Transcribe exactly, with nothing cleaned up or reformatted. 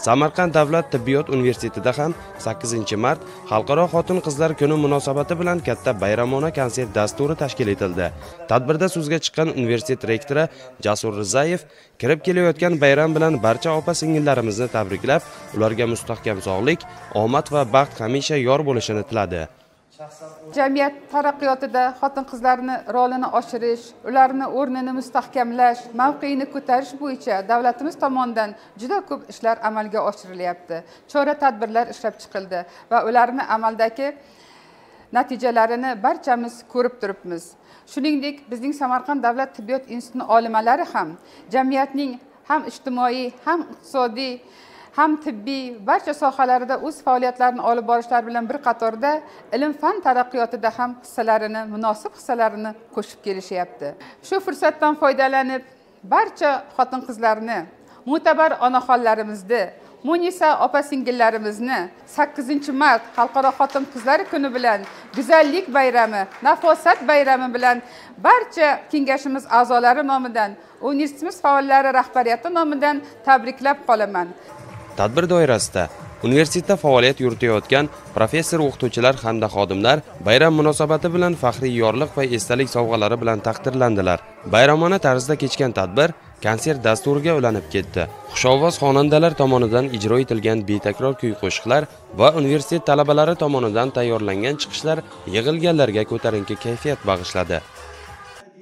Samarqand davlat tibbiyot universitetida ham sakkizinchi mart Xalqaro xotin-qizlar kuni munosabati bilan katta bayramona konsert dasturi tashkil etildi. Tadbirda so'zga chiqqan universitet rektori Jasur Rizayev kirib kelayotgan bayram bilan barcha opa-singillarimizni tabriklab, ularga mustahkam sog'lik, omad va baxt hamisha yor bo'lishini tiladi. Jamiyat taraqqiyotida xotin-qizlarning rolini oshirish, ularning o'rnini mustahkamlash, mavqeini ko'tarish bo'yicha davlatimiz tomonidan juda ko'p ishlar amalga oshirilyapti. Chora-tadbirlar ishlab chiqildi va ularning amaldagi natijalarini barchamiz ko'rib turibmiz. Shuningdek, bizning Samarqand davlat tibbiyot institutining olimalari ham jamiyatning ham ijtimoiy, ham iqtisodiy, ham tibbiy barcha sohalarida o'z faoliyatlarini olib borishlari bilan bir qatorda ilm-fan taraqqiyotida ham hissalarini, munosib hissalarini qo'shib kelishyapti. Shu fursatdan foydalanib, barcha xotin-qizlarni, mo'tabar onaxonlarimizni, Munisa opa-singillarimizni sakkizinchi mart Xalqaro xotin-qizlar kuni bilan, go'zallik bayrami, nafosat bayrami bilan barcha kengashimiz a'zolari nomidan, universitetimiz faollari rahbariyati nomidan tabriklab qolaman. Tadbir doirasida universitetda faoliyat yuritayotgan professor, o'qituvchilar hamda xodimlar bayram munosabati bilan faxriy yorliq va esdalik sovg'alari bilan taqdirlandilar. Bayramona tarzda kechgan tadbir konsert dasturiga ulanib ketdi. Xushovoz xonandalar tomonidan ijro etilgan betakror kuy-qo'shiqlar va universitet talabalari tomonidan tayyorlangan chiqishlar yig'ilganlarga ko'tarinki kayfiyat bag'ishladi.